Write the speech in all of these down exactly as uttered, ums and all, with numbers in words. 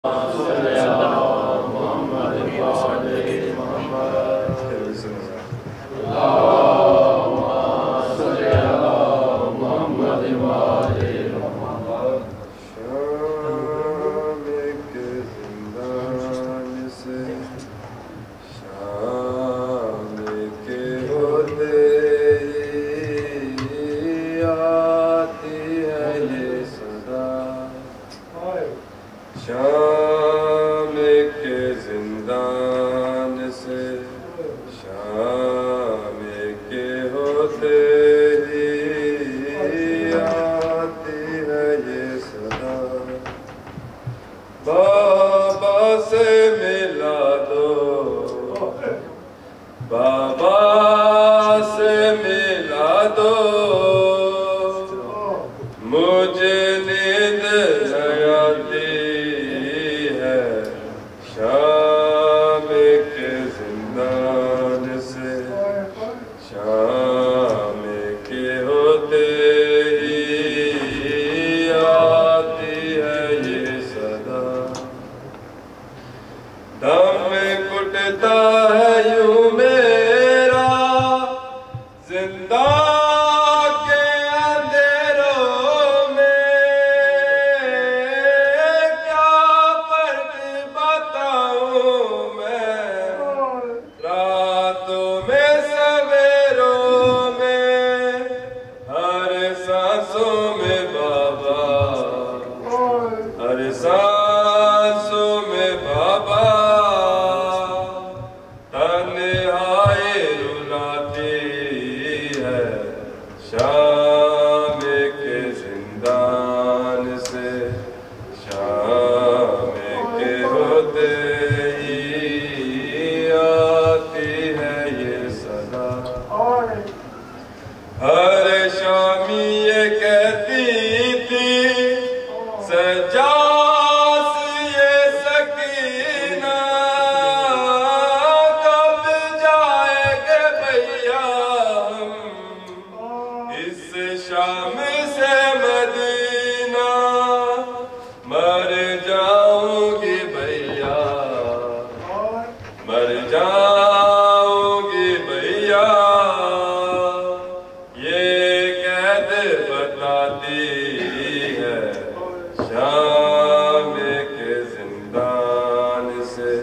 शाम के जिंदान से शाम के होते ही आती है ये सदा। बाबा से मिला दो, बाबा से मिला दो, मुझे नींद नहीं आती है शाम के जिंदान से शाम के होते ही आती है ये सदा। दम कुटता है यूं मेरा जिंदा के अंधेरों में, क्या फर्क बताऊं मैं रातों में सवेरों में, हर सांसों में बाबा, हर सांसों में बाबा, तन्हाई रुलाती है शाम के जिंदान से शाम के होते ही आती है ये सदा। हर शामी ये कहती थी सजास ये सकीना, कब जाएंगे भैया हम इस शाम से मदीना। मर जाऊंगी भैया, मर जाऊंगी भैया, ये कैद बताती है शाम के जिंदान से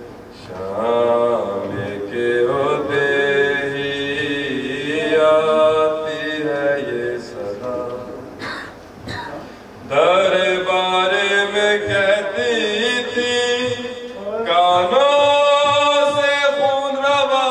शाम के होते ही आती है ये सदा। दरबार में कहती थी कानों से खून रवा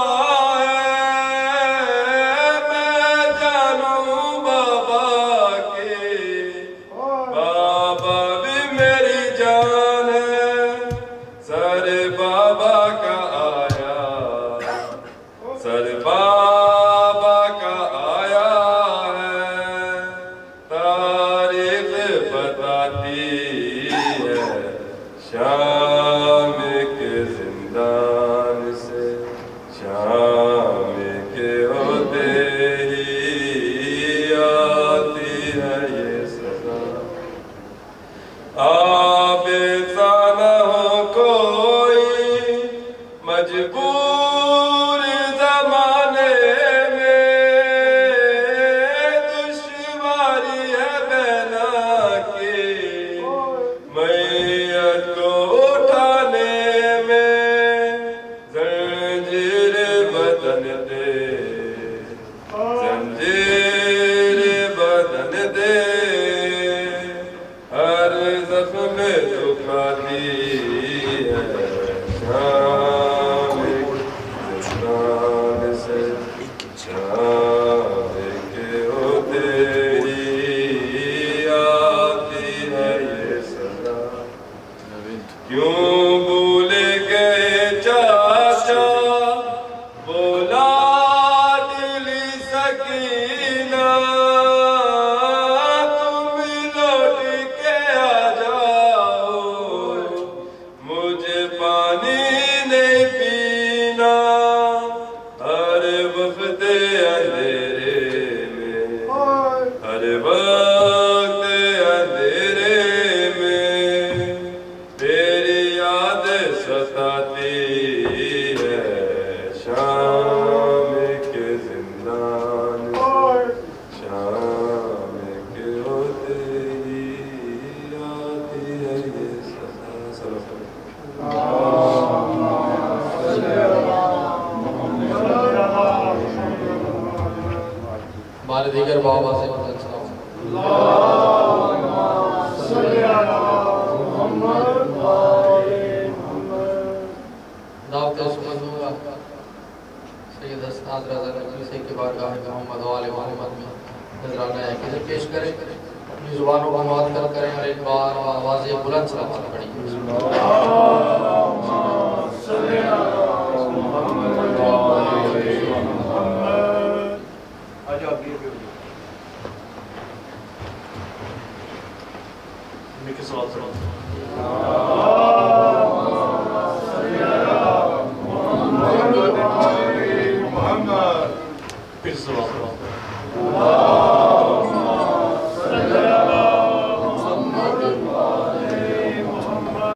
है, मैं जानूं बाबा की, बाबा भी मेरी जान है। सर बाबा का आया, सर बाबा का आया है, तारीख बताती है शाम के जिंदान से शाम के होते ही आती है ये सदा। आबेसा न हो कोई मजबूर जमाने में, दुश्वारी है बहना की मैयत को उठाने में। जंजीर बदन दे, जंजीर बदन दे, हर जख्म दुखाती है शाम के जिंदान से शाम के होते ही आती है ये सदा। क्यों भूल गए चाचा बोला दिली सकीना, तुम लौट के आ जाओ, मुझे पानी नहीं पीना। हर वक्त अंधेरे में, हर वक्त अंधेरे में, तेरी सताती है शाम के जिंदान शाम के होते ही आती है ये सदा सदा हमारे दीगर बाबा से दावत सुमन दूंगा सैयद अस्ताद रज़ा नकवी के बारगाह मोहम्मद वाले मोहम्मद में नजराना है किधर पेश करें अपनी जुबानों को मुअत्तल करें और एक बार आवाज़ बुलंद सलावत पढ़ें। Peace of Allah.